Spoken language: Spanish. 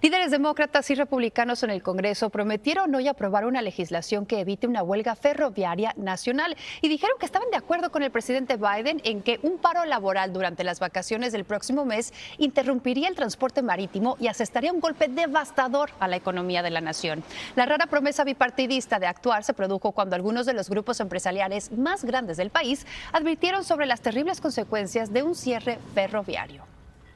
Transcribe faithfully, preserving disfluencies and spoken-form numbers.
Líderes demócratas y republicanos en el Congreso prometieron hoy aprobar una legislación que evite una huelga ferroviaria nacional y dijeron que estaban de acuerdo con el presidente Biden en que un paro laboral durante las vacaciones del próximo mes interrumpiría el transporte marítimo y asestaría un golpe devastador a la economía de la nación. La rara promesa bipartidista de actuar se produjo cuando algunos de los grupos empresariales más grandes del país advirtieron sobre las terribles consecuencias de un cierre ferroviario.